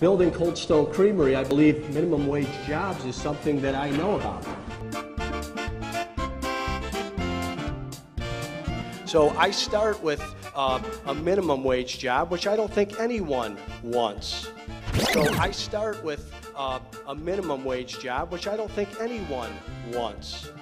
Building Cold Stone Creamery, I believe minimum wage jobs is something that I know about. So I start with a minimum wage job, which I don't think anyone wants. So I start with a minimum wage job, which I don't think anyone wants.